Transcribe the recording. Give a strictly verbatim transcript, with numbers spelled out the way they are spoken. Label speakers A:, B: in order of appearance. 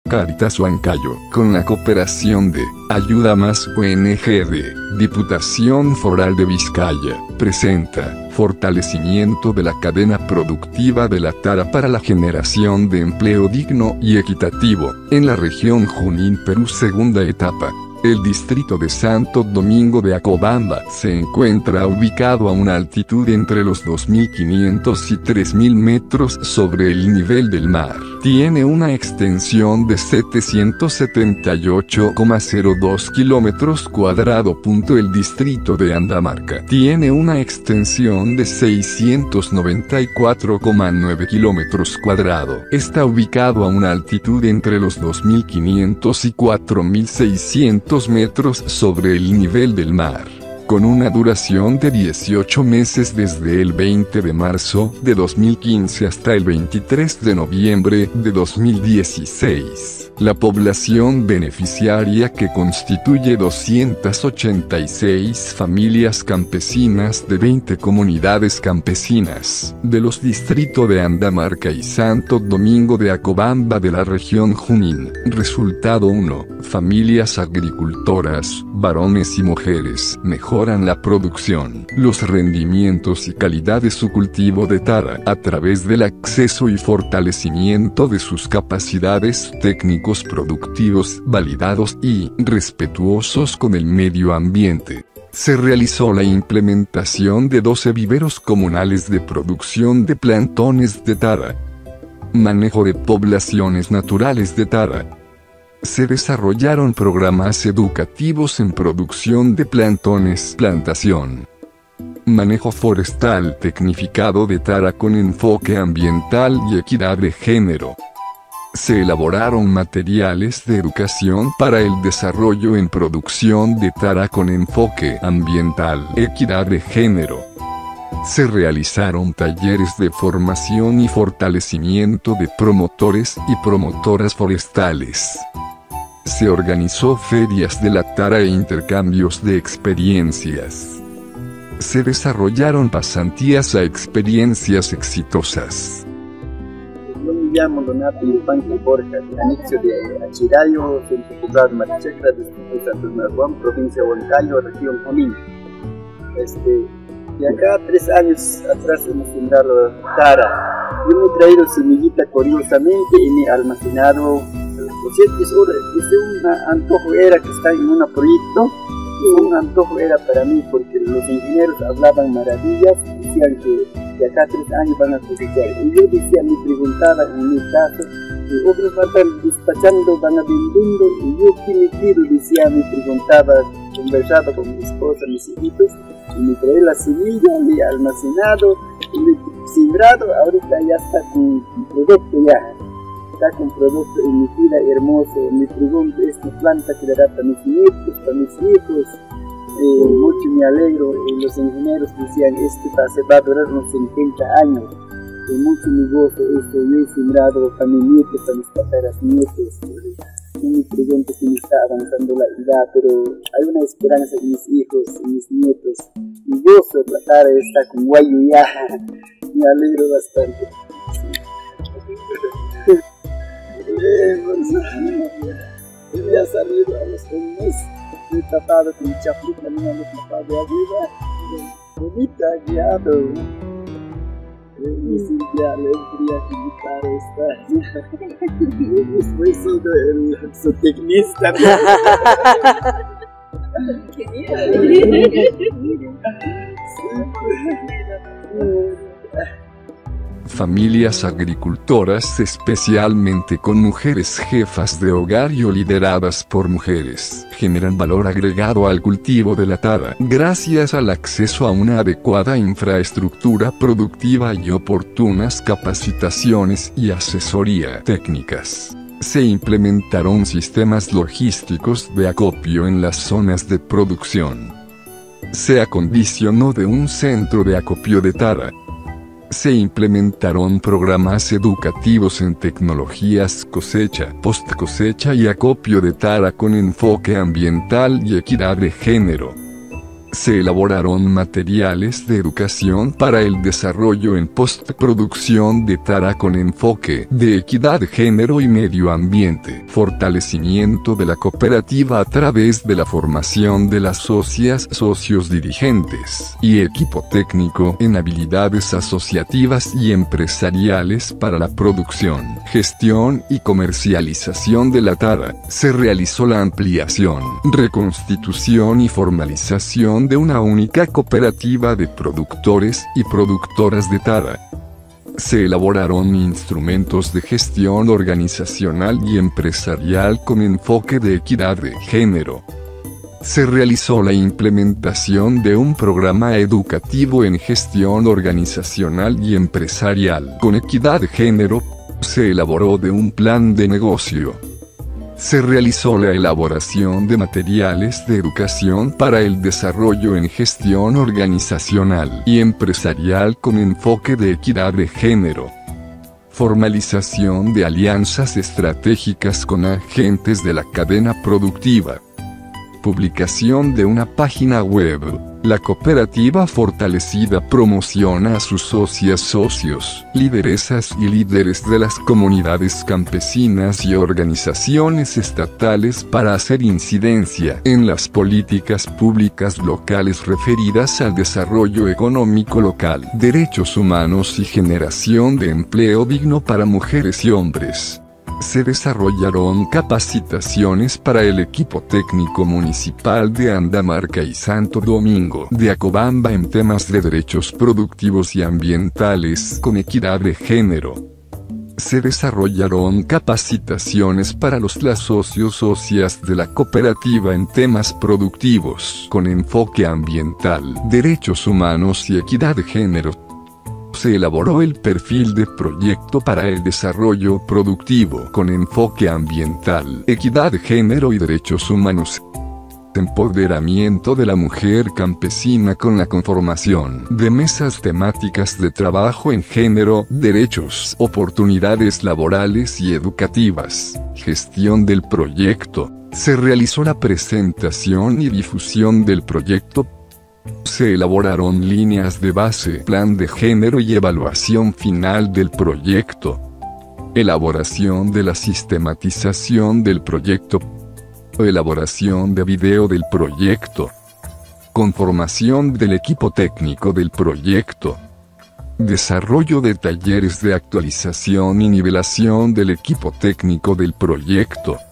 A: Cáritas Huancayo, con la cooperación de Ayuda Más O N G de Diputación Foral de Vizcaya, presenta Fortalecimiento de la cadena productiva de la tara para la generación de empleo digno y equitativo, en la región Junín, Perú. Segunda etapa. El distrito de Santo Domingo de Acobamba se encuentra ubicado a una altitud entre los dos mil quinientos y tres mil metros sobre el nivel del mar. Tiene una extensión de setecientos setenta y ocho coma cero dos kilómetros cuadrados. El distrito de Andamarca tiene una extensión de seiscientos noventa y cuatro coma nueve kilómetros cuadrados. Está ubicado a una altitud entre los dos mil quinientos y cuatro mil seiscientos metros sobre el nivel del mar, con una duración de dieciocho meses desde el veinte de marzo de dos mil quince hasta el veintitrés de noviembre de dos mil dieciséis. La población beneficiaria, que constituye doscientas ochenta y seis familias campesinas de veinte comunidades campesinas, de los distritos de Andamarca y Santo Domingo de Acobamba de la región Junín. Resultado uno. Familias agricultoras, varones y mujeres, mejoran la producción, los rendimientos y calidad de su cultivo de tara a través del acceso y fortalecimiento de sus capacidades técnicos productivos validados y respetuosos con el medio ambiente. Se realizó la implementación de doce viveros comunales de producción de plantones de tara. Manejo de poblaciones naturales de tara. Se desarrollaron programas educativos en producción de plantones, plantación. Manejo forestal tecnificado de tara con enfoque ambiental y equidad de género. Se elaboraron materiales de educación para el desarrollo en producción de tara con enfoque ambiental, equidad de género. Se realizaron talleres de formación y fortalecimiento de promotores y promotoras forestales. Se organizó ferias de la tara e intercambios de experiencias. Se desarrollaron pasantías a experiencias exitosas.
B: Yo me llamo Donato Infante Borja, anexo de Achirayo, Centro Poblado Marichacra, distrito de Santo Marguán, provincia de Huancayo, región Junín. Este, y acá, tres años atrás, hemos sembrado tara. Yo me he traído semillita curiosamente y me he almacenado. Por cierto, es un antojo era que está en un proyecto, y un antojo era para mí, porque los ingenieros hablaban maravillas, decían que de acá a tres años van a cosechar. Y yo decía, me preguntaba en mi caso, y otros van a estar despachando, van a vendiendo, y yo qué me quiero, decía, me preguntaba, conversaba con mi esposa, mis hijitos, y me traía la semilla, le he almacenado, y le he sembrado, ahorita ya está con producto ya. Está con producto en mi vida hermoso. Me pregunto, esta planta quedará para mis nietos, para mis hijos. Eh, mucho me alegro. Eh, los ingenieros decían, este se va a durar unos cincuenta años. Eh, mucho me gozo esto. Yo he sembrado para mis nietos, para mis tataras nietos. Eh, no me pregunto si me está avanzando la edad, pero hay una esperanza en mis hijos, en mis nietos. Mi gozo tratar está con guayo ya. Me alegro bastante. Ya he salido a los hombres, me he tapado con chapita, no me he tapado de arriba, bonita, guiado. Me sentía alegría que guitarra está. Después he sido el zootecnista.
A: Familias agricultoras, especialmente con mujeres jefas de hogar y o lideradas por mujeres, generan valor agregado al cultivo de la tara gracias al acceso a una adecuada infraestructura productiva y oportunas capacitaciones y asesoría técnicas. Se implementaron sistemas logísticos de acopio en las zonas de producción. Se acondicionó de un centro de acopio de tara. Se implementaron programas educativos en tecnologías cosecha, post cosecha y acopio de tara con enfoque ambiental y equidad de género. Se elaboraron materiales de educación para el desarrollo en postproducción de tara con enfoque de equidad, género y medio ambiente. Fortalecimiento de la cooperativa a través de la formación de las socias, socios dirigentes y equipo técnico en habilidades asociativas y empresariales para la producción, gestión y comercialización de la tara. Se realizó la ampliación, reconstitución y formalización de una única cooperativa de productores y productoras de tara. Se elaboraron instrumentos de gestión organizacional y empresarial con enfoque de equidad de género. Se realizó la implementación de un programa educativo en gestión organizacional y empresarial con equidad de género. Se elaboró de un plan de negocio. Se realizó la elaboración de materiales de educación para el desarrollo en gestión organizacional y empresarial con enfoque de equidad de género. Formalización de alianzas estratégicas con agentes de la cadena productiva. Publicación de una página web. La cooperativa fortalecida promociona a sus socias, socios, lideresas y líderes de las comunidades campesinas y organizaciones estatales para hacer incidencia en las políticas públicas locales referidas al desarrollo económico local, derechos humanos y generación de empleo digno para mujeres y hombres. Se desarrollaron capacitaciones para el equipo técnico municipal de Andamarca y Santo Domingo de Acobamba en temas de derechos productivos y ambientales con equidad de género. Se desarrollaron capacitaciones para los las socios socias de la cooperativa en temas productivos con enfoque ambiental, derechos humanos y equidad de género. Se elaboró el perfil de proyecto para el desarrollo productivo con enfoque ambiental, equidad de género y derechos humanos. Empoderamiento de la mujer campesina con la conformación de mesas temáticas de trabajo en género, derechos, oportunidades laborales y educativas. Gestión del proyecto. Se realizó la presentación y difusión del proyecto. Se elaboraron líneas de base, plan de género y evaluación final del proyecto. Elaboración de la sistematización del proyecto. Elaboración de video del proyecto. Conformación del equipo técnico del proyecto. Desarrollo de talleres de actualización y nivelación del equipo técnico del proyecto.